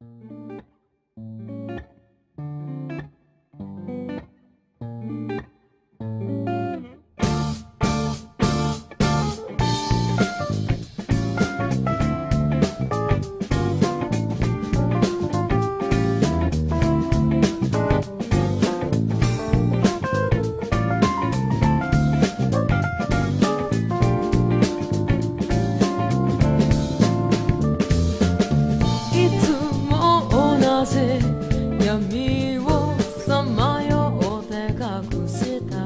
闇をさまよって隠した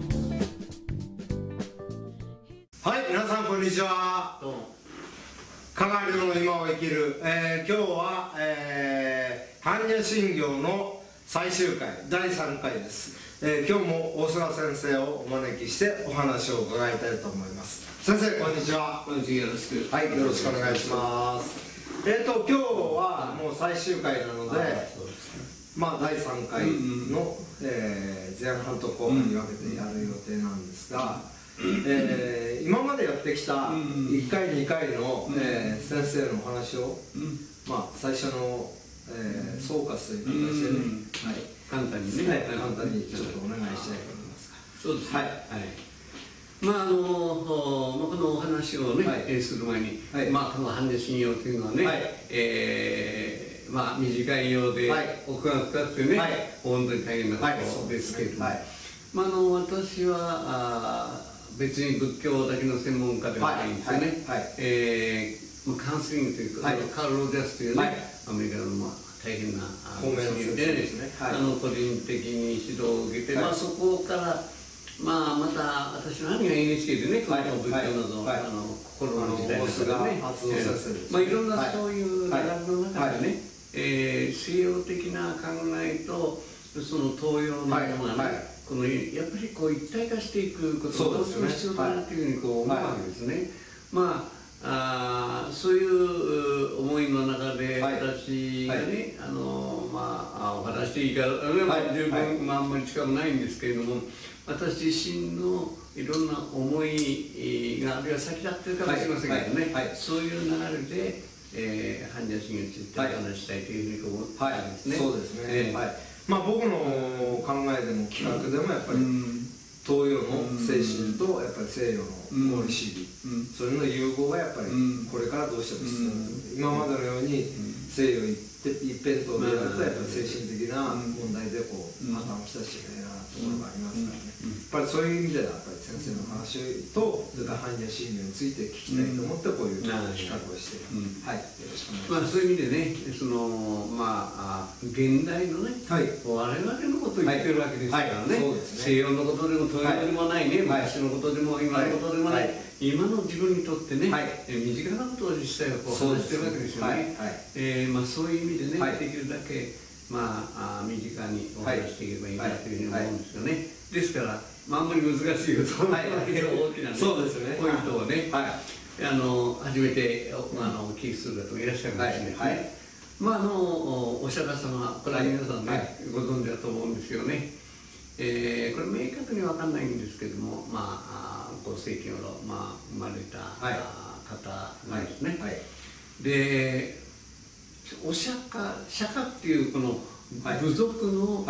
はい、皆さんこんにちは。加賀流の今を生きる、今日は、般若心経の最終回第3回です。今日も大菅先生をお招きしてお話を伺いたいと思います。先生こんにちは。 こんにちは、よろしく。 はい、よろしくお願いします。今日はもう最終回なので、まあ第3回の、前半と後半に分けてやる予定なんですが、今までやってきた1回2回の、先生のお話を、まあ最初の、総括という形でね、 簡単にね、 簡単にちょっとお願いしたいと思いますが。 そうですね。はい。まあこのお話をねする前に、まあこの般若心経というのはね、まあ短いようで奥が深くてね、本当に大変なことですけれども、まあ私は別に仏教だけの専門家ではないんですよね。カウンセリングというか、カール・ロジャースというね、アメリカの大変な先生で個人的に指導を受けて、まあそこからまた私の兄が NHK でね、この仏教など心の時代の中でね、まあいろんなそういう流れの中でね、西洋的な考えとその東洋のものがね、このやっぱりこう一体化していくことがとても必要だなというふうにこう思うわけですね。まあそういう思いの中で私がね、お話していいか十分あんまり力もないんですけれども、私自身のいろんな思いがあるいは先立ってるかもしれませんけどね、そういう流れで般若心経についてお話したいというふうに思ったんですね。 そうですね。まあ僕の考えでも企画でもやっぱり東洋の精神とやっぱり西洋の合理主義、それの融合がやっぱりこれからどうしても必要な今までのように西洋一辺倒でやるとやっぱり精神的な問題でこう破綻をきたしいけないなところがありますからね。やっぱりそういう意味ではやっぱり先生の話とそれから般若心経について聞きたいと思ってこういう企画をしてはいよろしくお願いします。 そういう意味でね、その現代のね、我々のことを言ってるわけですからね、西洋のことでも東洋でもないね、昔のことでも今のことでもない、今の自分にとってね、身近なことを実際はこう話してるわけですよね。そういう意味でね、できるだけ身近にお話していけばいいなというふうに思うんですよね。ですからあんまり難しいことはないけど大きなポイントをね初めてお聞きする方もいらっしゃるかもしれないですね。お釈迦様、これは皆さんねご存知だと思うんですよね。これ明確に分かんないんですけども、5世紀頃生まれた方なんですね。でお釈迦っていうこの部族の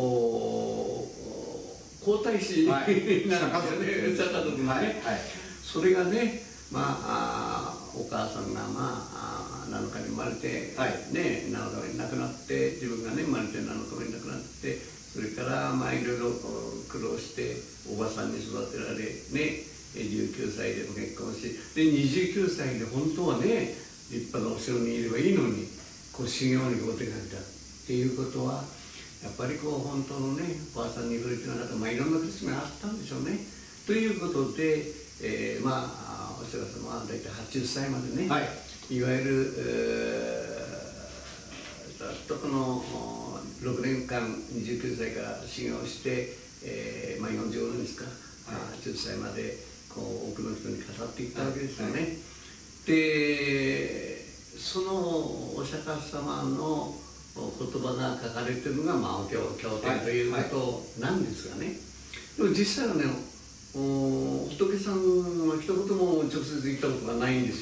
皇太子なんですよね、釈迦族のね。それがね、お母さんが7日に生まれて、7日に亡くなって、自分がね生まれて7日に亡くなって、それからいろいろ苦労しておばさんに育てられね、19歳でも結婚し、で29歳で本当はね立派なお城にいればいいのに修行にお手がけたっていうことは、やっぱり本当のねおばあさんに触れてなかったいろんな説明があったんでしょうね。ということで、お釈迦様は大体80歳までね、いわゆるずっとこの6年間29歳から修行して、45年ですか、80歳まで多くの人に語っていったわけですよね。でそのお釈迦様の言葉が書かれているのがお経典ということなんですがね、でも実際はね仏さんは一言も直接言ったことがないんですよ。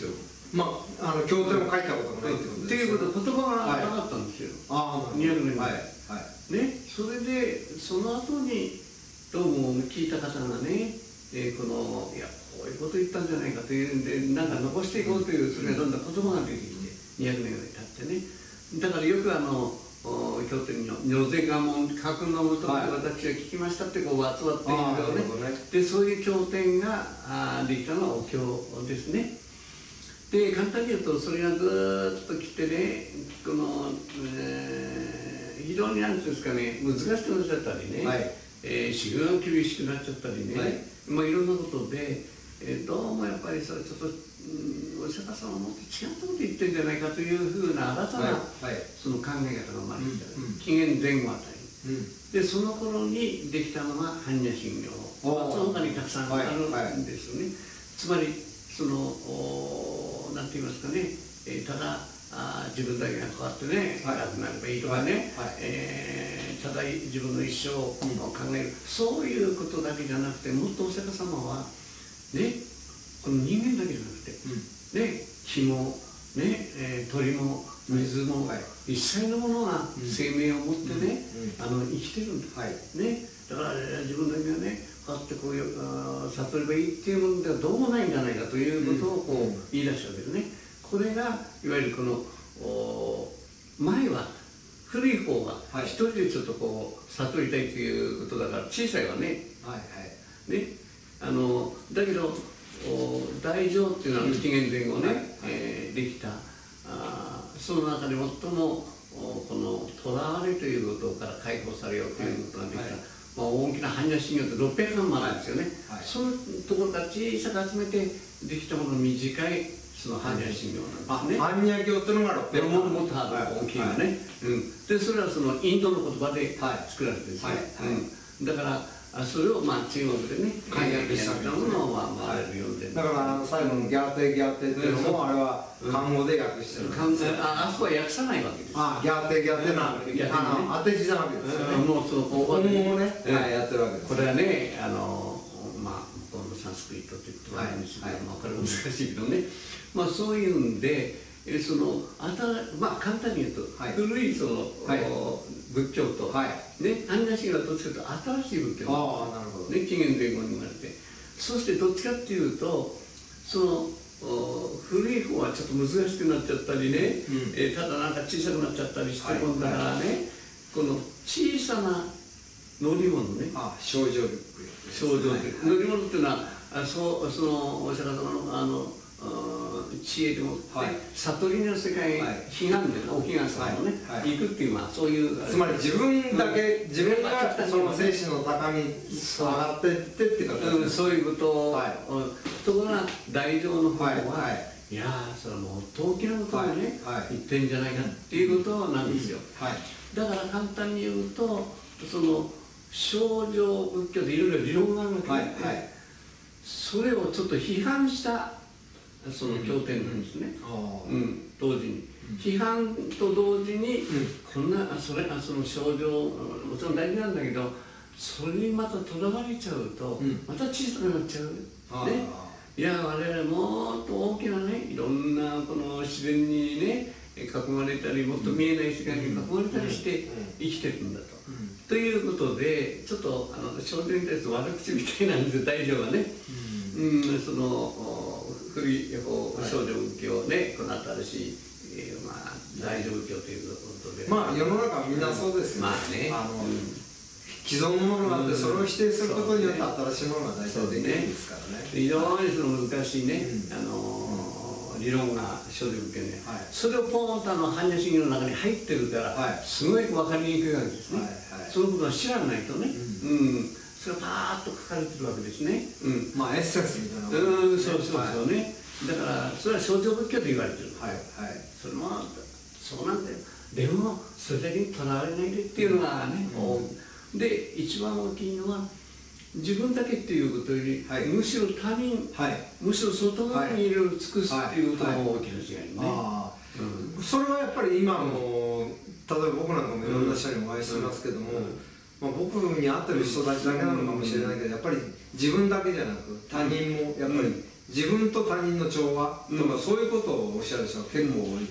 経典を書いたことがないってことです。 っていうこと言葉がなかったんですよ。200年前。ね、それでその後にどうも聞いた方がね、このいやこういうこと言ったんじゃないかというんでなんか残していこうというそれがどんどん言葉が出てきて200年ぐらい経ってね、だからよく経典に「如是我聞格のむとって私は聞きました」ってこう集まっているのね。でそういう経典ができたのはお経ですね。で簡単に言うとそれがずっと来てね、この、非常になんていうんですかね、難しくなっちゃったりね、修行が厳しくなっちゃったりね、いろんなことで、どうもやっぱりそれちょっと、お釈迦様はもっと違ったこと言ってるんじゃないかというふうな新たなその考え方が生まれてきた、紀元前後あたり、でその頃にできたのが般若心経、その他にたくさんあるんですよね。つまりそのなんて言いますかね、ただ自分だけが変わってね楽になればいいとかね、ただ自分の一生を考える、そういうことだけじゃなくて、もっとお釈迦様はね、この人間だけじゃなくて、ね、木も、ね、鳥も水も、一切のものが生命を持ってね、生きてるんだ、ね、だから自分だけがねこうやってこういう悟ればいいっていうものではどうもないんじゃないかということをこう言い出したわけですね。これがいわゆるこの前は古い方は一人でちょっとこう悟りたいということだから小さいわね。ね、だけど大乗っていうのは紀元前後ねできた、その中で最もこの囚われということから解放されようということができた。大きな般若心経って600巻もあるんですよね。そのところから小さく集めてできたものの短いその般若心経なんですね。 般若経っていうのが600巻。 もっと大きいのね。でそれはそのインドの言葉で作られてるんですね。だからそれを中国でね漢訳したものをあれ読んでる。 だから最後のギャーテギャーテっていうのもあれは漢語で訳してる。 あそこは訳さないわけです。 ギャーテギャーテな当て字じゃなくてですよね。 もうその本語をねやってるわけです。 これはね向こうのサンスクリットって言ってもらうんですけど、これ難しいけどね、そういうんでその簡単に言うと古いその仏教とね、般若心経はどっちかというと新しい仏教ね、紀元前後に生まれて、そしてどっちかっていうとその古い方はちょっと難しくなっちゃったりね、ただなんか小さくなっちゃったりしてるんだからね、この小さな乗り物ね、 症状力、 乗り物っていうのはそのお釈迦様の知恵でもって悟りの世界、彼岸でお彼岸様のね行くっていうそういう、 つまり自分がその精神の高みに上がっていってっていうか、 そういうことを、ところが大乗の方はいやそれはもっと大きなことがね言ってんじゃないかっていうことなんですよ。だから簡単に言うとその正常仏教でいろいろ理論があるわけで、それをちょっと批判したその経典なんですね。同時に批判と同時にこんなその症状もちろん大事なんだけど、それにまたとらわれちゃうとまた小さくなっちゃうね。いや我々もっと大きなねいろんなこの自然にね囲まれたり、もっと見えない世界に囲まれたりして生きてるんだと。ということでちょっと少女に対する悪口みたいなんですよ、大乗はね。その古い少女仏教ね、この新しい大乗仏教ということで、 世の中みんなそうですよね。既存のものがあってそれを否定することによって新しいものが大体できるんですからね。 非常にその難しいね理論が少女仏教ね、それをポーンと般若心経の中に入ってるからすごい分かりにくいわけですね。そのことは知らないとね、それがパーッと書かれてるわけですね。エッセンスみたいな。 そうね。だからそれは少女仏教と言われてる。それもそうなんだよ。でもそれだけにとらわれないでっていうのがね。で一番大きいのは自分だけっていうことよりむしろ他人、むしろ外側にいろいろ尽くすっていうことが大きな違いね。 それはやっぱり今の例えば僕なんかもいろんな人にお会いしますけども、僕に会ってる人たちだけなのかもしれないけど、やっぱり自分だけじゃなく他人もやっぱり自分と他人の調和とか、そういうことをおっしゃる人が結構多いです。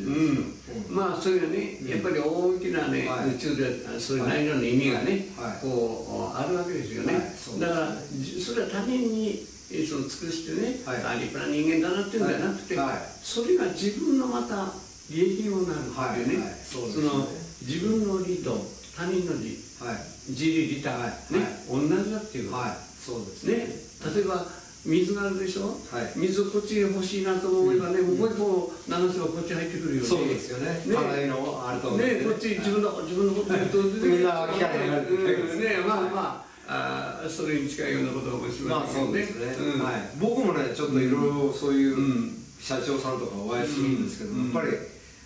まあそれがね、やっぱり大きなね、宇宙でそういう内容の意味がね、こうあるわけですよね。だからそれは他人にその尽くしてね、立派な人間だなっていうんじゃなくて、それが自分のまた利益にもなるっていうね、その自分の利と他人の利、自利利他ね、同じだっていうことね。例えば水があるでしょ、水をこっち欲しいなと思えばね、もう一個流せばこっち入ってくるよね。 そうですよね。課題のあると思うね。 こっち自分のこと言うとみんな聞かれないね。まあそれに近いようなことかもしれませんね。 僕もねちょっといろいろそういう社長さんとかお会いするんですけど、やっぱり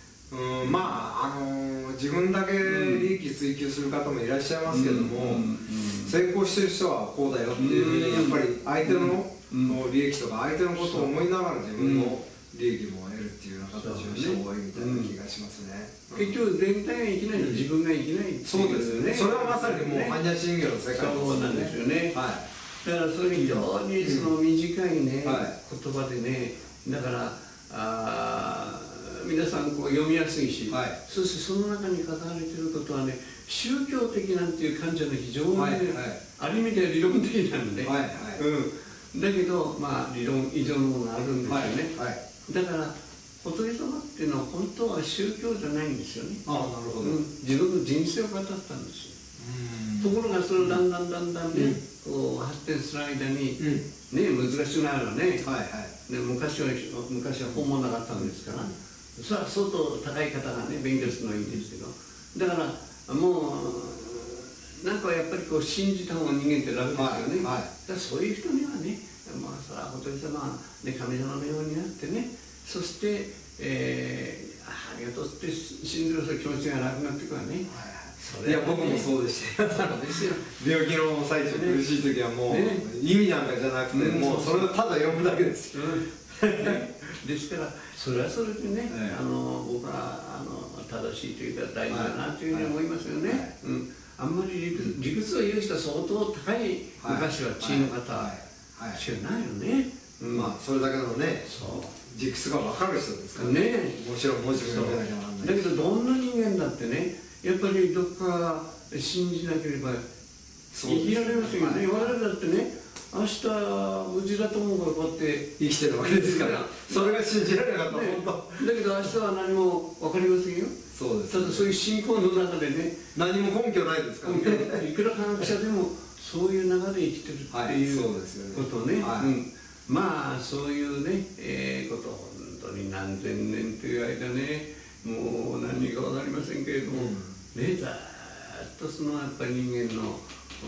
自分だけ利益追求する方もいらっしゃいますけども、成功してる人はこうだよっていうふうにやっぱり相手の利益とか相手のことを思いながら自分の利益も得るっていうような形をした方がいいみたいな気がしますね。 結局全体が生きないと自分が生きないっていう。 そうですよね。それはまさにもう般若心経の世界ですよね。 そうなんですよね。だからそれ非常にその短いね言葉でね、だから皆さんこう読みやすいし、そしてその中に書かれていることはね、宗教的なんていう感じは非常にある意味では理論的なんで、だけどまあ理論以上のものがあるんですよね。だから仏様っていうのは本当は宗教じゃないんですよね。自分の人生を語ったんですよ。ところがそれをだんだんねこう発展する間にね、難しくなるわね。昔は本物なかったんですから、それは相当高い方がね勉強するのはいいんですけど、だからもうなんかやっぱりこう信じた方が人間って楽ですよね。だからそういう人にはね、まあそれは仏様で神様のようになってね、そしてありがとうって信じる気持ちがなくなっていくわね。 いや僕もそうでしたよ。病気の最中苦しい時はもう意味なんかじゃなくて、もうそれをただ読むだけですよ。 ですからそれはそれでね、僕は正しいというか大事だなというふうに思いますよね。あんまり理屈を言う人は相当高い昔は地位の方しかないよね。 まあそれだけのね理屈が分かる人ですからね。もちろん文字も読めなきゃならない。 だけどどんな人間だってね、やっぱりどっか信じなければ生きられませんよね。我々だってね、明日無事だと思うからこうやって生きてるわけですから、それが信じられなかったら本当だけど明日は何も分かりませんよ。 そうです。 ただそういう信仰の中でね、 何も根拠ないですからね。 いくら科学者でもそういう中で生きてるっていうことね。まあそういうねことを本当に何千年という間ね、もう何か分かりませんけれどもね、ずっとそのやっぱり人間の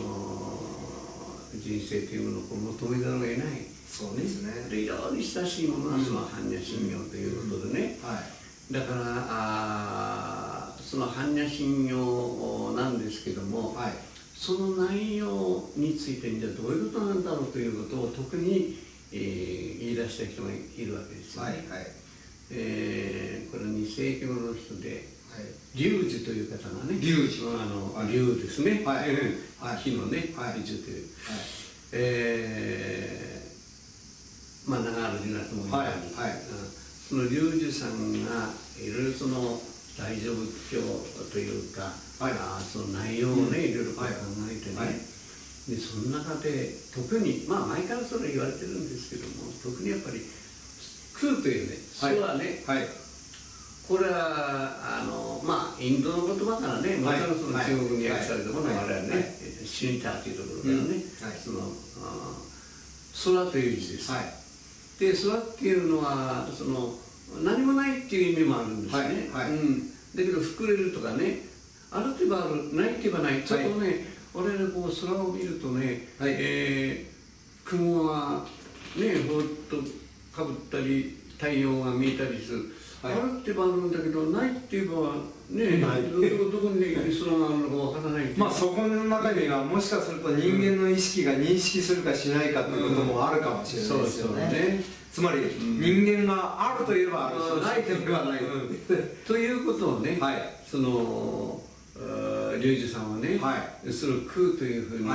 人生というものを求めざるを得ない。 そうですね。 非常に親しいものはその般若心経ということでね。だからその般若心経なんですけども、その内容についてじゃあどういうことなんだろうということを特に言い出した人がいるわけですよね。これは2世紀頃の人で龍樹という方がね、龍ですね、火のね龍というまあ長原寺なと思うように、その龍樹さんがいろいろその大乗仏教というかその内容をねいろいろ考えてね、でその中で特にまあ前からそれ言われてるんですけども、特にやっぱり空というね、それはね、これはまあインドの言葉からね、もちろんその中国に訳されたものが我々ね、シュニターというところからね、その空という字です。で空っていうのはその何もないっていう意味もあるんですね。だけど膨れるとかね、あると言えばある、ないと言えばない。ちょっとね、我々こう空を見るとね、雲がねほっとかぶったり太陽が見えたりする。あるって言えばあるんだけど、ないって言えばね、どこに空があるのかわからない。 まあそこの中にはもしかすると人間の意識が認識するかしないかっていうこともあるかもしれないですよね。つまり人間があると言えばあるし、ないと言えばないということをね、その龍樹さんはね、それを空というふうにして、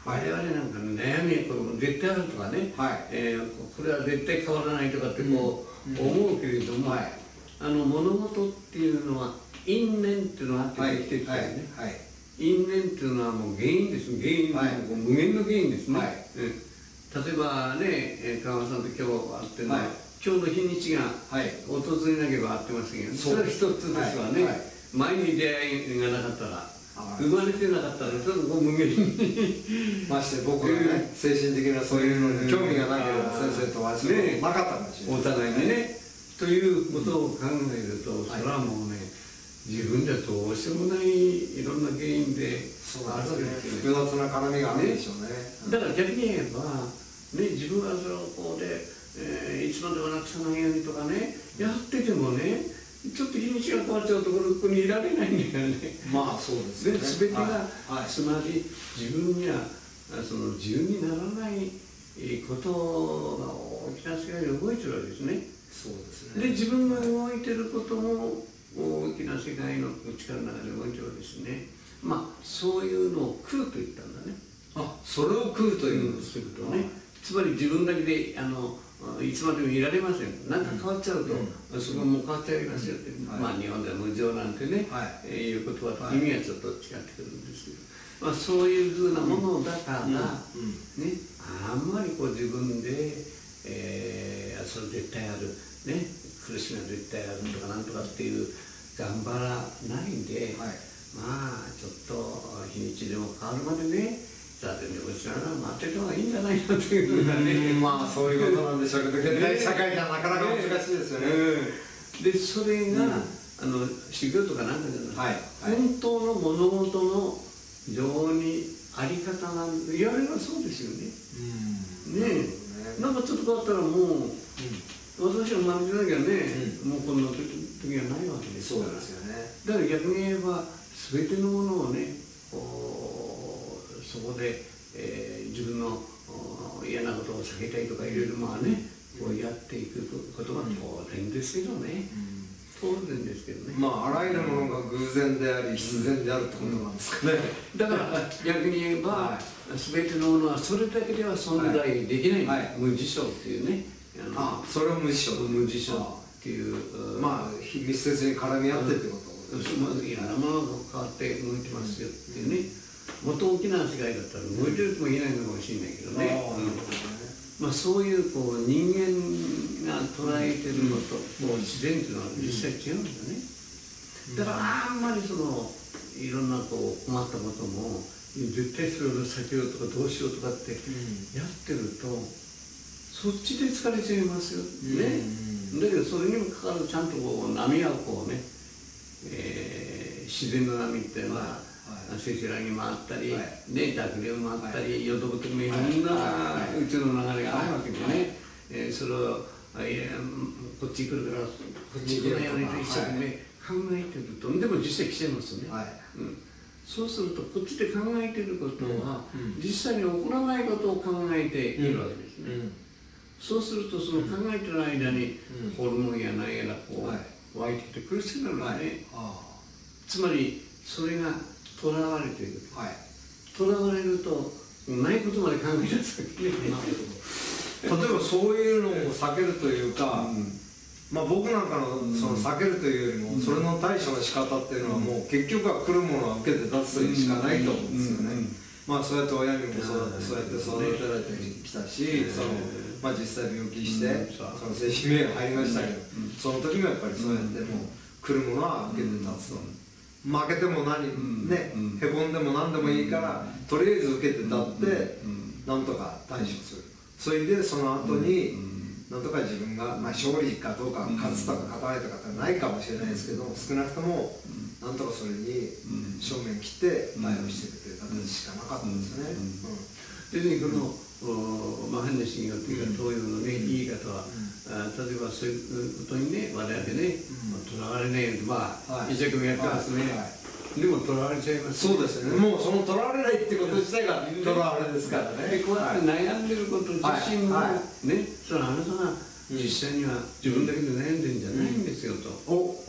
我々なんかの悩みはこれ絶対あるとかね、これは絶対変わらないとかってこう思うけれども、物事っていうのは因縁っていうのがあってできてきたよね。因縁っていうのはもう原因です。原因は無限の原因ですね。例えばね、川間さんと今日会ってね、今日の日にちが訪れなければ会ってませんよね。それは一つですわね。前に出会いがなかったら、生まれてなかったら、ちょっと無限に。 まして僕がね、精神的なそういうのに興味がなければ先生とはなかったかもしれない。 お互いにね。ということを考えると、それはもうね、自分ではどうしようもないいろんな原因であるわけですよね。 複雑な絡みがあるでしょうね。 だから逆に言えば、自分はそれをこうで、いつまでもなくさないようにとかね、やっててもね、ちょっと日にちが変わっちゃうとここにいられないんだよね。 まあそうですね。 全てが、つまり自分にはその自由にならないことが大きな世界で動いてるわけですね。 そうですね。 で、自分が動いてることも大きな世界の力の中で動いてるわけですね。まあそういうのを空と言ったんだね。 それを空というんですけどね。つまり自分だけでいつまでもいられません。なんか変わっちゃうと、そこも変わっちゃいますよって、まあ日本では無常なんてね、いう言葉と意味はちょっと違ってくるんですけど、まあそういうふうなものだから、ね、あんまりこう自分で、それ絶対ある、ね、苦しみは絶対あるとかなんとかっていう頑張らないで、まあちょっと日にちでも変わるまでね、だってね、うちらが待ってた方がいいんじゃないかっていうふうなね。 まあそういうことなんでしょうけど、現代社会じゃなかなか難しいですよね。 で、それが修行とかなんかじゃない、本当の物事の非常にあり方なんで、言われればそうですよね。ねえ、なんかちょっと変わったらもう、私は生まれてなきゃね、もうこんな時がないわけですから。そうですよね。だから逆に言えば、全てのものをね、そこで、自分の嫌なことを避けたいとかいろいろまあね、こうやっていくことは当然ですけどね。当然ですけどね。 まああらゆるものが偶然であり必然であるってことなんですかね。 だから逆に言えば、全てのものはそれだけでは存在できない、無事象っていうね。 それを無事象。 無事象っていう、 まあ密接に絡み合ってってこと。 いろんなものが変わって動いてますよっていうね。もっと大きな世界だったら動いてるとも言えないのかもしれないけどね。まあそういうこう人間が捉えてるのと自然っていうのは実際違うんだね。だからあんまりそのいろんなこう困ったことも絶対それを避けようとかどうしようとかってやってるとそっちで疲れちゃいますよね。だけどそれにもかかるちゃんとこう波がこうね、自然の波っていうのはせせらぎもあったり、濁流もあったり、淀ぶともいろんな宇宙の流れがあるわけでね、それをこっち来るからこっち来ないようにと一生懸命考えてると、でも実際来ちゃいますね。そうするとこっちで考えてることは実際に起こらないことを考えているわけですね。そうするとその考えてる間にホルモンや何やらこう湧いてきて苦しくなるので、つまりそれが囚われている。囚われるとないことまで考え出すわけね。 例えばそういうのを避けるというか、まあ僕なんかのその避けるというよりもそれの対処の仕方っていうのはもう結局は来るものは受けて立つというしかないと思うんですよね。まあそうやって親にもそうやって育てられてきたし、まあ実際病気してその精神病院入りましたけど、その時もやっぱりそうやってもう来るものは受けて立つと。負けてもね、へこんでも何でもいいからとりあえず受けて立ってなんとか対処する。それでその後になんとか自分が勝利かどうか勝つとか勝たないとかってないかもしれないですけど、少なくともなんとかそれに正面切って対応していくという形しかなかったんですね。 でね、この変な信用というか東洋のね言い方は、例えばそういうことにね我々ねとらわれないように一生懸命やってますね。でもとらわれちゃいます。 そうですよね。もうそのとらわれないってこと自体がとらわれですからね。 こうやって悩んでること自身もね、それはあなたが実際には自分だけで悩んでるんじゃないんですよと。 そ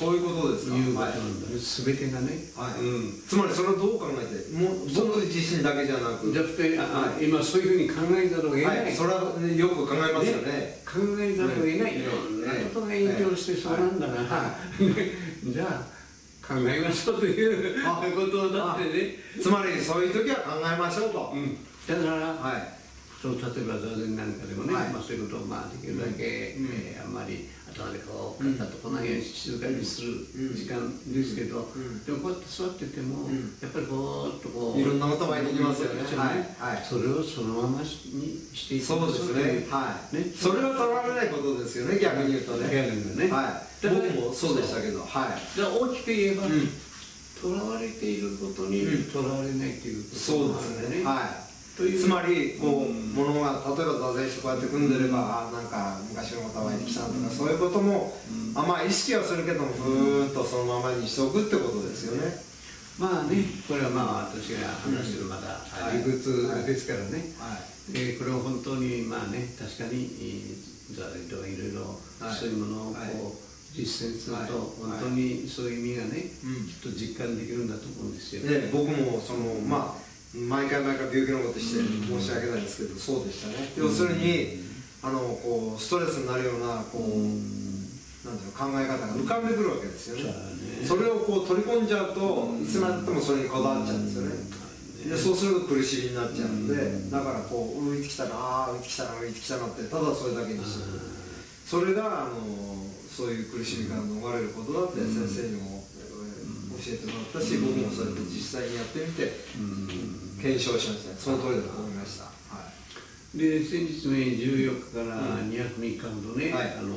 そういうことですか。 いうことなんだね、全てがね。 つまりそれをどう考えて、もう僕自身だけじゃなく、 じゃなくて、今そういうふうに考えざるを得ない。 それはよく考えますよね。 考えざるを得ない。いろんなことが影響してそうなんだな。じゃあ考えましょうということだってね。 つまりそういう時は考えましょうと。 だから例えば座禅なんかでもね、そういうことをできるだけあんまり頭でこうカッと来ないように静かにする時間ですけど、でもこうやって座っててもやっぱりこうっとこういろんなことが出てきますよね。 それをそのままにしていく。 そうですね。それは取られないことですよね、逆に言うとね。 逆にね。 僕もそうでしたけど。 大きく言えばとらわれていることにとらわれないということなんですね。 つまりこう物が例えば座禅してこうやって組んでればなんか昔のこと湧いてきたとかそういうことも意識はするけどもふーっとそのままにしておくってことですよね。 まあね、これは私が話してるまだ理屈ですからね。これを本当に確かに座禅とかいろいろそういうものをこう実践すると本当にそういう意味がねきっと実感できるんだと思うんですよ。 僕も毎回病気のことして申し訳ないんですけどそうでしたね。要するにこうストレスになるようなこうなんていうの考え方が浮かんでくるわけですよね。それをこう取り込んじゃうといつまでたってもそれにこだわっちゃうんですよね。でそうすると苦しみになっちゃうんで、だからこう浮いてきたな浮いてきたな浮いてきたなってただそれだけにしてる。それがそういう苦しみから逃れることだって先生にも教えてもらったし、僕もそうやって実際にやってみて検証しましたね。その通りだと思いました。 で先日ね14日から2泊3日ほどね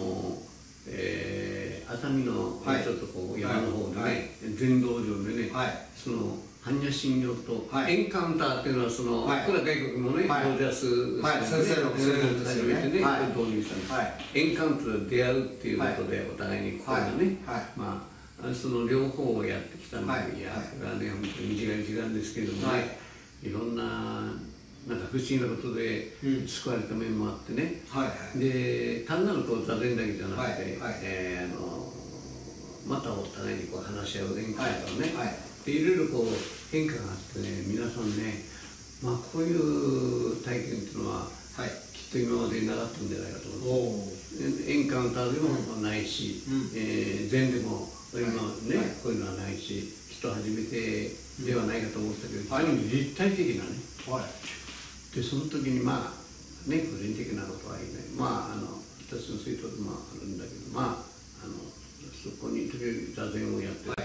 熱海のちょっとこう山の方でね禅道場でねその般若心経とエンカウンターっていうのはこれは外国のねゴージャス先生の専門ですよね。 導入したんです。エンカウントで出会うっていうことでお互いにここがねその両方をやってきたのがね本当に一概一概ですけれどもねいろんななんか不思議なことで救われた面もあってね、で単なるこう座禅だけじゃなくてまたお互いにこう話し合う演歌とかね、でいろいろこう変化があってね皆さんねこういう体験っていうのはきっと今までなかったんじゃないかと思うんです。エンカウンターでもないし、禅でも今ねこういうのはないしきっと初めてではないかと思ったけど非常に立体的なね、でその時に個人的なことは言えない私の生徒でもあるんだけどそこに時々座禅をやってる方、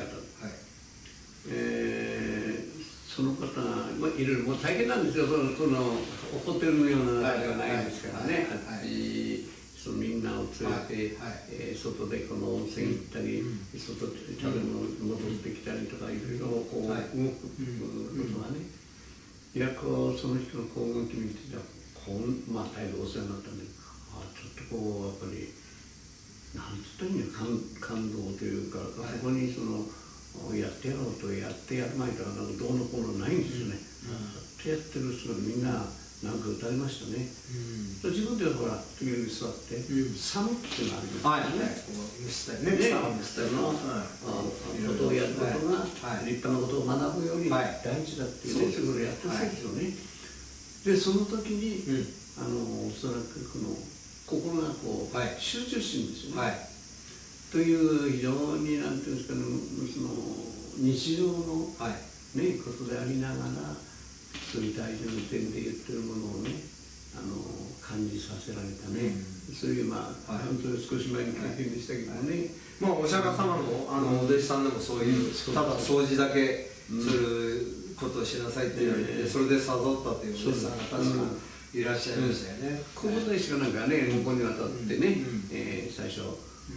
その方がいろいろもう大変なんですよ。そのホテルのような中ではないですからね。みんなを連れて外でこの温泉行ったり外で食べ物戻ってきたりとかいろいろこう動くことがね。その人の動き見て大変お世話になったんでちょっとこうやっぱりなんつったらいいんだ感動というかそこにやってやろうとやってやる前とはどうのこうのないんですよね。やってる人がみんななんか歌いましたね。自分ではほら時々座って寒っていうのありますよね。蒸したのことをやることが立派なことを学ぶように大事だっていうねそういうことをやってるんですよね。でその時におそらくこの心がこう集中するんですよね。という非常になんていうんですかね日常のことでありながらそういう大事な点で言ってるものをね感じさせられたね、そういう本当に少し前に経験でしたけどね、 お釈迦様のお弟子さんでもそういうただ掃除だけすることをしなさいって言われてそれで悟ったっていうお弟子さんが確かいらっしゃいましたよね。 ここでしかなんかね向こうに渡ってね最初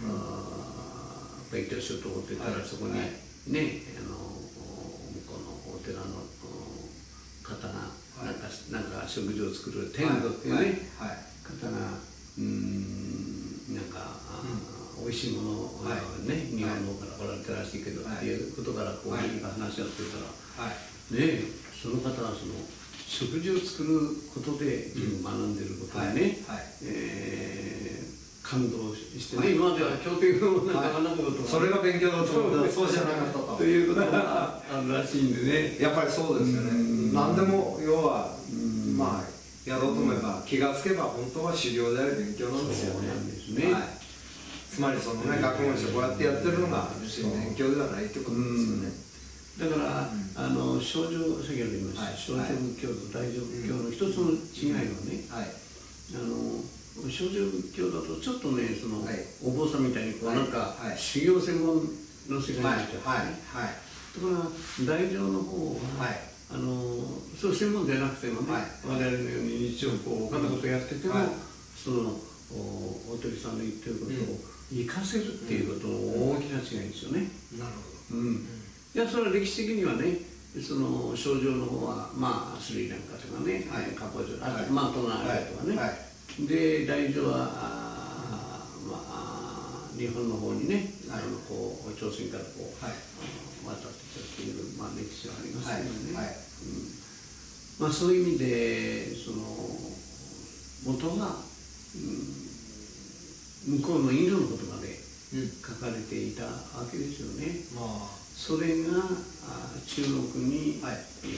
勉強しようと思ってたらそこにね向こうのお寺の方がなんか食事を作る天狗っていうね方がなんか美味しいものをね日本の方から来られたらしいけどっていうことからこう何か話し合ってたらねその方は食事を作ることで自分学んでることでね感動してね、今までは経典をなかなかことがそれが勉強だと思ったらそうじゃなかったということがあるらしいんでね。 やっぱりそうですよね。何でも要はまあやろうと思えば気がつけば本当は修行であり勉強なんですよね。つまりそのね、学問者こうやってやってるのが勉強ではないってことですよね。 だから少女、先ほど言いました少女仏教と大乗仏教の一つの違いはね、少女仏教だとちょっとね、そのお坊さんみたいにこうなんか修行専門の世界になっちゃってね。ところが大乗の方はそう専門じゃなくてもね、我々のように日常他のことをやってても、そのお鳥さんの言ってることを生かせるっていうことの大きな違いですよね。 なるほど。 いや、それは歴史的にはね、その少女の方はまあスリランカとかね、カンボジア、まあ東南アジアとかね、で大乗は日本の方にね、こう朝鮮からこう渡ってきたっていうまあ歴史はありますけどね。まあそういう意味でその元が向こうのインドの言葉で書かれていたわけですよね。それが中国に2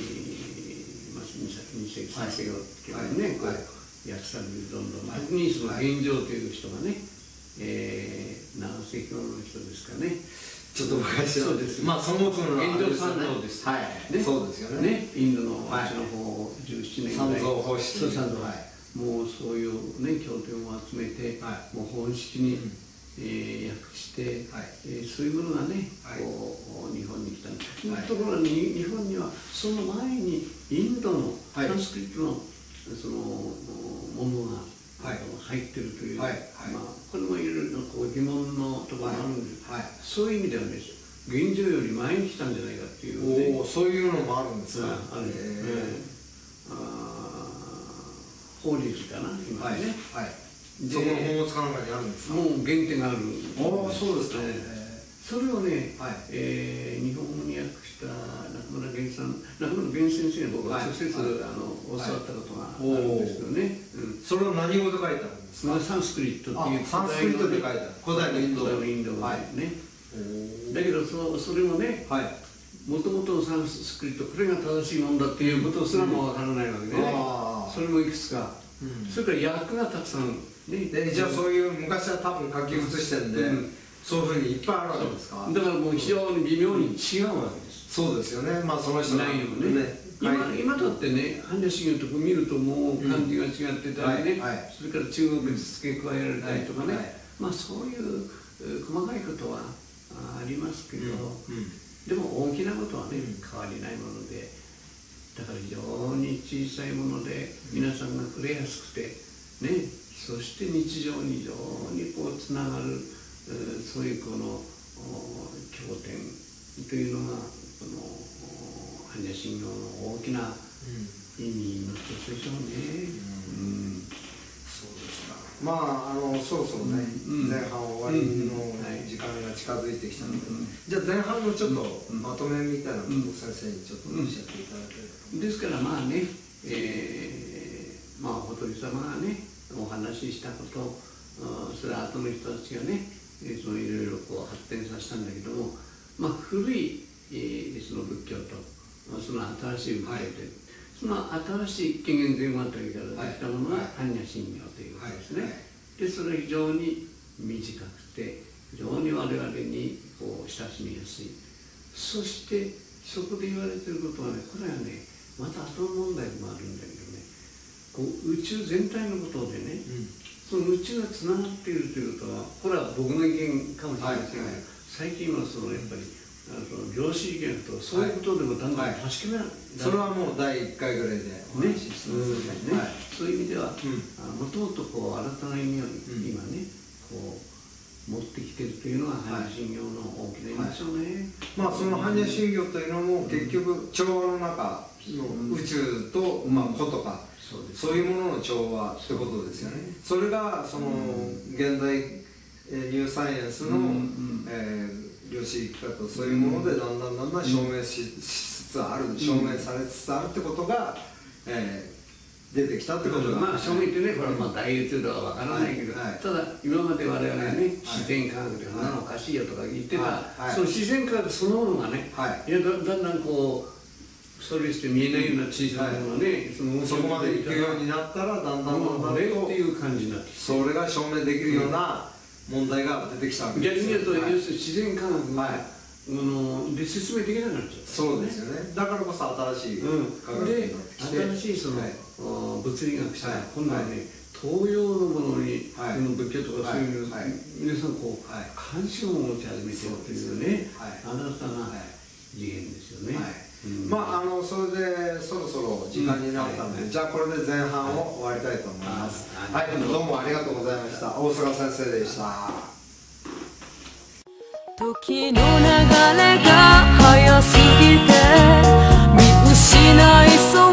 世紀3世紀からね訳されるどんどん、特にその玄奘という人がね、何世紀頃の人ですかね。 ちょっと昔の、まあそもそもの玄奘三蔵です。 そうですよね。 インドのあっちの方17年ぐらい。 三蔵法師。 もうそういうね経典を集めて、もう本式に訳して、そういうものがね、こう日本に来たところに、日本にはその前にインドのサンスクリットのそのものが入ってるという、まあこれもいろいろ疑問のところがあるんです。そういう意味ではね、玄奘より前に来たんじゃないかっていうね。 そういうのもあるんですか。 法律かな、今ね。 そこの本を使う中にあるんですか。 もう原点がある。 そうですか。 それをね、日本語に訳した中村源先生に僕は直接教わったことがあるんですけどね。 それを何語で書いてあるんですか。 サンスクリットっていう。 サンスクリットで書いてある。古代のインドね。だけどそれもね、もともとのサンスクリットこれが正しいもんだっていうことすらもわからないわけでね。それもいくつか。それから訳がたくさん。 じゃあそういう昔は多分書き写してんで、そういうふうにいっぱいあるわけですか。 だからもう非常に微妙に違うわけです。 そうですよね。まあその人ないのね。今だってね、般若心経とか見るともう漢字が違ってたりね、それから中国語付け加えられたりとかね、まあそういう細かいことはありますけど、でも大きなことはね変わりないもので、だから非常に小さいもので皆さんが触れやすくてね、そして日常に非常にこうつながる、そういうこの経典というのがこの般若心経の大きな意味の一つでしょうね。 そうですか。まあそろそろね、前半終わりの時間が近づいてきたので、じゃあ前半のちょっとまとめみたいなことを先生にちょっと教えていただければ。ですからまあね、 まあ仏様がねお話ししたこと、それは後の人たちがねいろいろこう発展させたんだけども、まあ古いその仏教とその新しい仏教で、その新しい紀元前後あたりからできたものが般若心経ということですね。でそれは非常に短くて非常に我々にこう親しみやすい。そしてそこで言われていることはね、これはねまた後の問題もあるんだけどね、こう宇宙全体のことでね、その宇宙がつながっているということは、これは僕の意見かもしれませんが、最近はそのやっぱり量子力学とそういうことでもだんだん確かめられる。 それはもう第1回ぐらいでお話ししてますね。 そういう意味ではもともとこう新たな意味を今ねこう持ってきているというのが般若心経の大きな意味でしょうね。 まあその般若心経というのも結局調和の中の宇宙と個とかそういうものの調和ってことですよね。それがその現代ニューサイエンスの量子力学とそういうものでだんだん証明しつつある、証明されつつあるってことが出てきたってことが、 まあ庶民ってね、これは大流通とは分からないけど、ただ今まで我々がね、自然科学でこんなのおかしいよとか言ってた、その自然科学そのものがね、いやだんだんこうそれして見えないような小さなものがね、 そこまで行くようになったらだんだんっていう感じになってきて、 それが証明できるような問題が出てきたわけです。 逆に言うと、要するに自然科学がで説明できなくなっちゃう。 そうですよね。だからこそ新しい科学になってきて、 新しいその物理学者が今度はね、東洋のものに仏教とかそういうの皆さんこう関心を持ち始めてるというね、新たな次元ですよね。 まあそれでそろそろ時間になったので、じゃあこれで前半を終わりたいと思います。はい、どうもありがとうございました。大阪先生でした。 時の流れが早すぎて見失いそう